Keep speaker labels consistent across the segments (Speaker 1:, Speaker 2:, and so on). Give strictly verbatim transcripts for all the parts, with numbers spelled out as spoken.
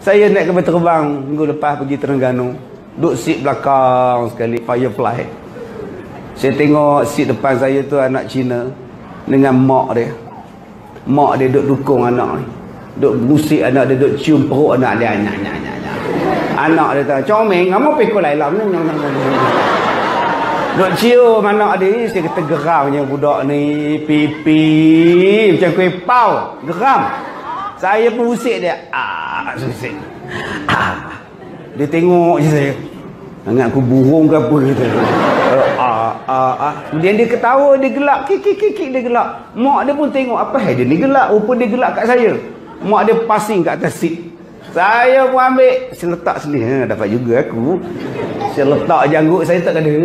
Speaker 1: Saya naik kapal terbang minggu lepas pergi Terengganu. Duduk seat belakang sekali, Firefly. Saya tengok seat depan saya tu anak Cina dengan mak dia. Mak dia duduk dukung anak ni. Duduk musik anak dia, duduk cium perut anak dia. Nyah, nyah, nyah, nyah. Anak dia tak, comeng, ngamu pekul lailam. Duduk cium anak dia. Saya kata geramnya budak ni. Pipi. Macam kuih pau. Geram. Saya pun usik dia. Ah, usik. Ah. Dia tengok je saya. Ingat aku burung ke apa gitu. Ah, ah, ah. Kemudian dia ketawa, dia gelak. Kik, kik, kik, kik, dia gelak. Mak dia pun tengok, apa hal dia ni gelak. Rupa dia gelak kat saya. Mak dia passing kat atas seat. Saya pun ambil. Saya letak sini. Ha, dapat juga aku. Saya letak janggut saya tak ada.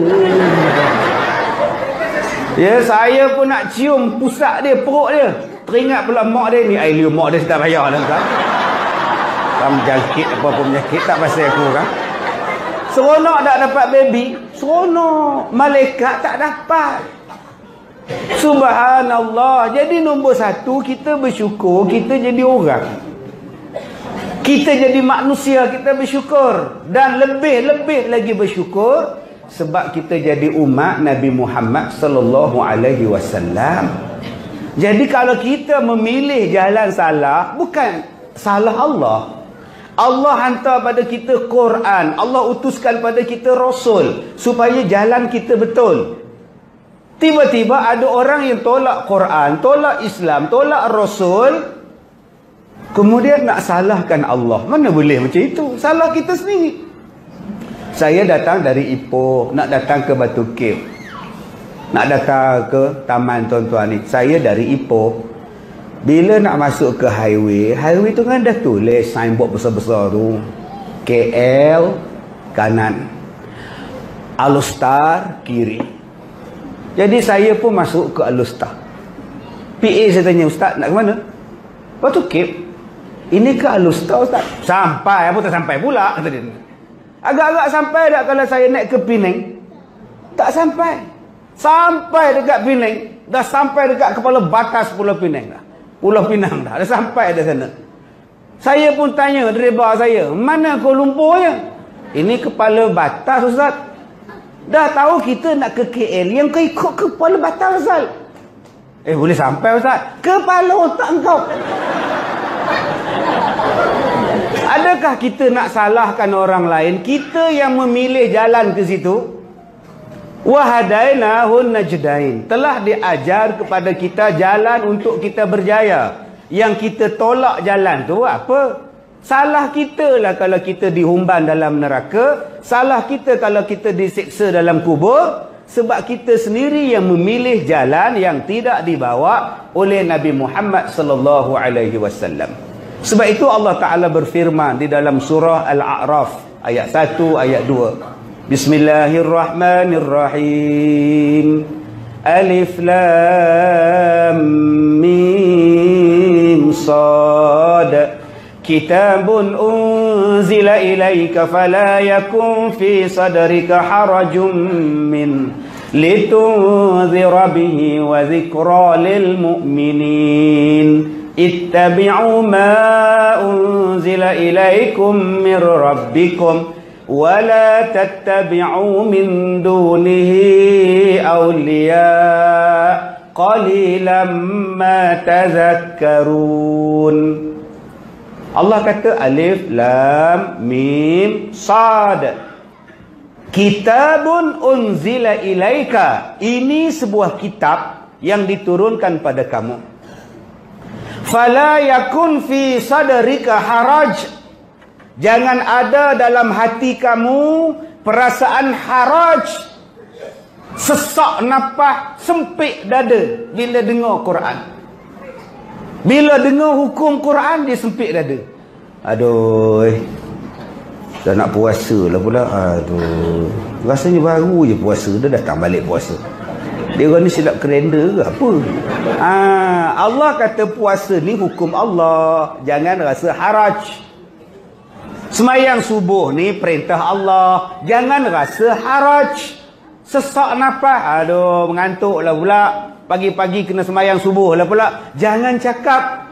Speaker 1: Ya, saya pun nak cium pusat dia, perut dia. Teringat pula mak dia ni. Air mak dia tak payah lah kan. Kamu jangkit apa-apa penyakit tak pasal aku kan. Seronok tak dapat baby. Seronok. Malaikat tak dapat. Subhanallah. Jadi nombor satu, kita bersyukur, kita jadi orang. Kita jadi manusia, kita bersyukur. Dan lebih-lebih lagi bersyukur sebab kita jadi umat Nabi Muhammad sallallahu alaihi wasallam. Jadi kalau kita memilih jalan salah, bukan salah Allah. Allah hantar pada kita Quran. Allah utuskan pada kita Rasul supaya jalan kita betul. Tiba-tiba ada orang yang tolak Quran, tolak Islam, tolak Rasul, kemudian nak salahkan Allah. Mana boleh macam itu? Salah kita sendiri. Saya datang dari Ipoh, nak datang ke Batu Cape, nak datang ke taman tuan-tuan ni. Saya dari Ipoh. Bila nak masuk ke highway, highway tu kan dah tulis signboard besar-besar tu. K L kanan, Alustar kiri. Jadi saya pun masuk ke Alustar. P A saya tanya, Ustaz nak ke mana? Batu Cape. Ini ke Alustar Ustaz? Sampai, apa tak sampai pula kata dia. Agak-agak sampai tak kalau saya naik ke Penang? Tak sampai. Sampai dekat Penang, dah sampai dekat kepala batas Pulau Penang dah. Pulau Pinang dah. Dah sampai dah sana. Saya pun tanya driver saya, mana Kuala Lumpurnya? Ini kepala batas Ustaz. Dah tahu kita nak ke K L, yang kau ikut kepala batas Ustaz. Eh boleh sampai Ustaz. Kepala otak kau. Adakah kita nak salahkan orang lain? Kita yang memilih jalan ke situ. Wahadainahun najdain. Telah diajar kepada kita jalan untuk kita berjaya. Yang kita tolak jalan tu apa? Salah kita lah kalau kita dihumban dalam neraka. Salah kita kalau kita disiksa dalam kubur. Sebab kita sendiri yang memilih jalan yang tidak dibawa oleh Nabi Muhammad sallallahu alaihi wasallam. Sebab itu Allah Ta'ala berfirman di dalam surah Al-A'raf ayat satu, ayat dua. Bismillahirrahmanirrahim. Alif Lam Mim Sad. Kitabun unzila ilaika fala yakun fi sadrika harajun min litunzira bihi wa zikra lil mu'minin. Ittabi'u ma unzila ilaikum mir rabbikum ولا تتبعوا من دونه أولياء قليلا ما تذكرون. Allah kata alif lam mim sad. Kitabun unzila ilaika. Ini sebuah kitab yang diturunkan pada kamu. Fala yakun fi sadrika haraj. Jangan ada dalam hati kamu perasaan haraj, sesak nafas, sempit dada bila dengar Quran. Bila dengar hukum Quran, dia sempit dada. Aduh, dah nak puasa lah pula. Aduh, rasanya baru je puasa, dah datang balik puasa. Dia orang ni silap kalender ke apa? Ah, Allah kata puasa ni hukum Allah. Jangan rasa haraj. Semayang subuh ni perintah Allah. Jangan rasa haraj, sesak nafas. Aduh, mengantuk lah pula. Pagi-pagi kena semayang subuh lah pula. Jangan cakap.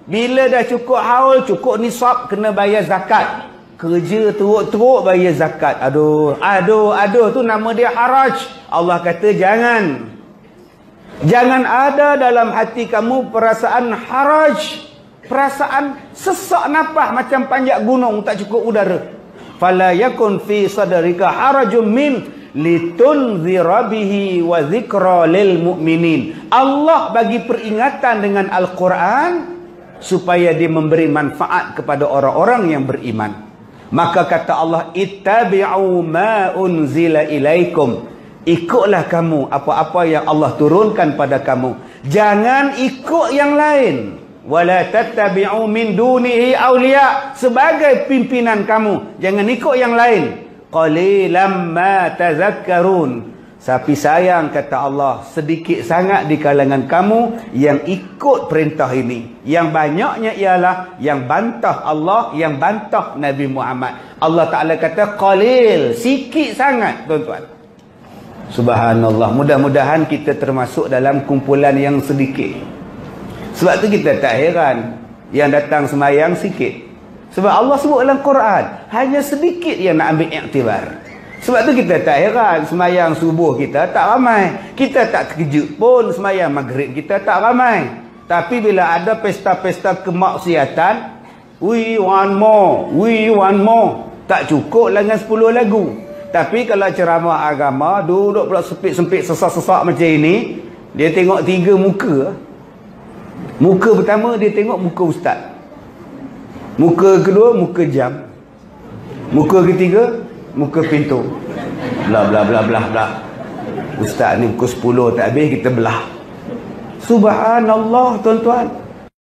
Speaker 1: Bila dah cukup haul, cukup nisab, kena bayar zakat. Kerja teruk-teruk bayar zakat. Aduh, aduh, aduh, tu nama dia haraj. Allah kata jangan. Jangan ada dalam hati kamu perasaan haraj. Perasaan sesak nafas macam panjat gunung tak cukup udara. Fala yakun fi sadrika harajun min litunzira bihi wa zikra lil mu'minin. Allah bagi peringatan dengan Al-Quran supaya dia memberi manfaat kepada orang-orang yang beriman. Maka kata Allah, ittabi'u ma unzila ilaikum. Ikutlah kamu apa-apa yang Allah turunkan pada kamu. Jangan ikut yang lain. Wala tattabi'u min dunihi awliya. Sebagai pimpinan kamu, jangan ikut yang lain. Qalilam ma tazakkarun. Tapi sayang, kata Allah, sedikit sangat di kalangan kamu yang ikut perintah ini. Yang banyaknya ialah yang bantah Allah, yang bantah Nabi Muhammad. Allah Ta'ala kata qalil, sikit sangat, tuan-tuan. Subhanallah. Mudah-mudahan kita termasuk dalam kumpulan yang sedikit. Sebab tu kita tak heran yang datang semayang sikit. Sebab Allah sebut dalam Quran, hanya sedikit yang nak ambil iktibar. Sebab tu kita tak heran semayang subuh kita tak ramai. Kita tak terkejut pun semayang maghrib kita tak ramai. Tapi bila ada pesta-pesta kemaksiatan, we want more, we want more. Tak cukup dengan sepuluh lagu. Tapi kalau ceramah agama, duduk pula sempit-sempit sesak-sesak macam ini, dia tengok tiga muka. Muka pertama dia tengok muka ustaz. Muka kedua muka jam. Muka ketiga muka pintu. Bla bla bla bla bla. Ustaz ni pukul sepuluh tak habis kita belah. Subhanallah, tuan-tuan.